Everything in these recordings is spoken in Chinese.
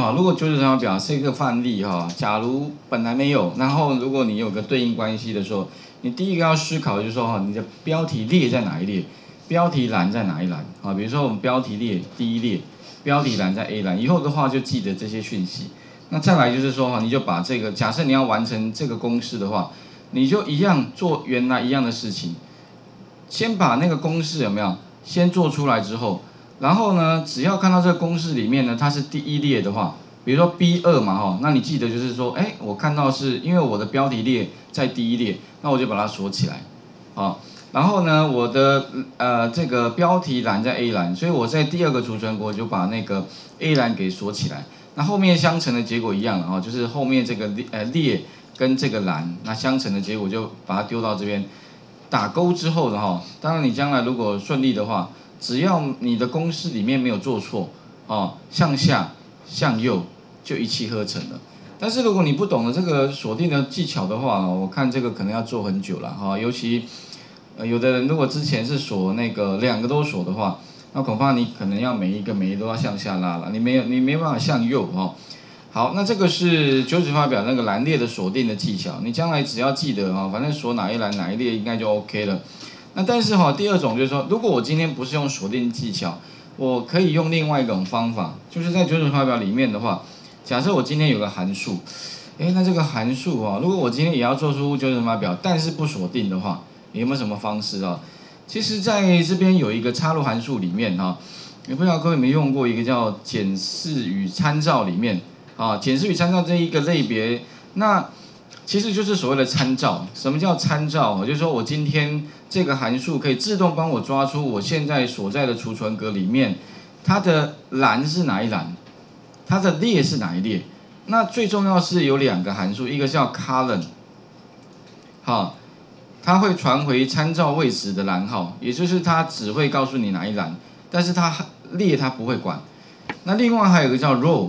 哈，如果九九乘法表是一个范例哈，假如本来没有，然后如果你有个对应关系的时候，你第一个要思考的就是说哈，你的标题列在哪一列，标题栏在哪一栏啊？比如说我们标题列第一列，标题栏在 A 栏，以后的话就记得这些讯息。那再来就是说哈，你就把这个，假设你要完成这个公式的话，你就一样做原来一样的事情，先把那个公式有没有先做出来之后。然后呢，只要看到这个公式里面呢，它是第一列的话，比如说 B2嘛哈，那你记得就是说，哎，我看到是因为我的标题列在第一列，那我就把它锁起来，啊，然后呢，我的这个标题栏在 A 栏，所以我在第二个储存格我就把那个 A 栏给锁起来。那后面相乘的结果一样了哈，就是后面这个列跟这个栏，那相乘的结果就把它丢到这边，打勾之后的哈，当然你将来如果顺利的话。只要你的公式里面没有做错，哦，向下、向右就一气呵成了。但是如果你不懂得这个锁定的技巧的话，我看这个可能要做很久了哈。尤其有的人如果之前是锁那个两个都锁的话，那恐怕你可能要每一个都要向下拉了，你没办法向右哈。好，那这个是九九乘法表那个栏列的锁定的技巧，你将来只要记得哈，反正锁哪一栏哪一列应该就 OK 了。那但是哈，第二种就是说，如果我今天不是用锁定技巧，我可以用另外一种方法，就是在九九乘法表里面的话，假设我今天有个函数，那这个函数如果我今天也要做出九九乘法表，但是不锁定的话，有没有什么方式啊？其实在这边有一个插入函数里面哈，也不知道各位有没有用过一个叫检视与参照里面啊，检视与参照这一个类别，那其实就是所谓的参照。什么叫参照？就是说我今天这个函数可以自动帮我抓出我现在所在的储存格里面，它的栏是哪一栏，它的列是哪一列。那最重要是有两个函数，一个叫 column， 好，它会传回参照位置的栏号，也就是它只会告诉你哪一栏，但是它列它不会管。那另外还有一个叫 row，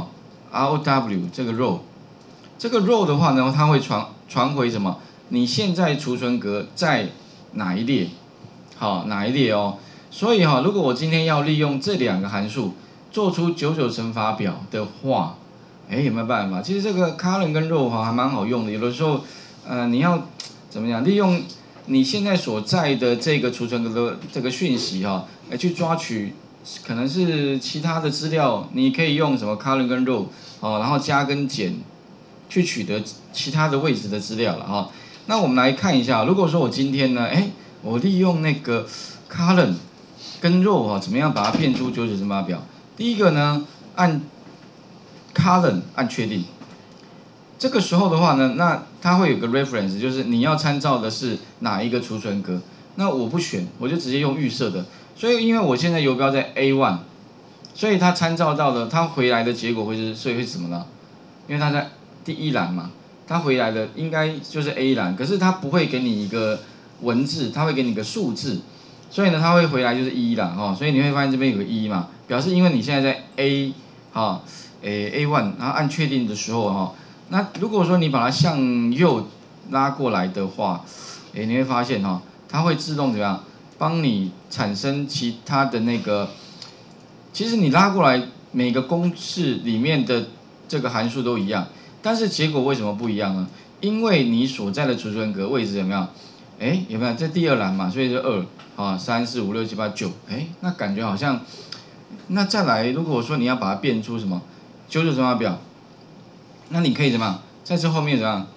ROW 这个 row。这个 row 的话呢，它会传回什么？你现在储存格在哪一列？好，哪一列哦？所以如果我今天要利用这两个函数做出九九乘法表的话，有没有办法？其实这个 column 跟 row 还蛮好用的。有的时候，你要怎么样利用你现在所在的这个储存格的这个讯息来去抓取可能是其他的资料，你可以用什么 column 跟 row 然后加跟减。去取得其他的位置的资料了哈。那我们来看一下，如果说我今天呢，我利用那个 column 跟 row 怎么样把它变出九九乘法表？第一个呢，按 column 按确定。这个时候的话呢，那它会有个 reference， 就是你要参照的是哪一个储存格。那我不选，我就直接用预设的。所以因为我现在游标在 A1， 所以它参照到的，它回来的结果会是什么呢？因为它在第一栏嘛，它回来的应该就是 A 栏，可是它不会给你一个文字，它会给你一个数字，所以呢，它会回来就是1啦所以你会发现这边有个1嘛，表示因为你现在在 A A1， 然后按确定的时候那如果说你把它向右拉过来的话，你会发现它会自动怎么样，帮你产生其他的那个，其实你拉过来每个公式里面的这个函数都一样。但是结果为什么不一样呢？因为你所在的储存格位置有没有？有没有？这第二栏嘛，所以就2、3、4、5、6、7、8、9。那感觉好像，那再来，如果说你要把它变出什么九九乘法表，那你可以怎么样？在这后面怎么样？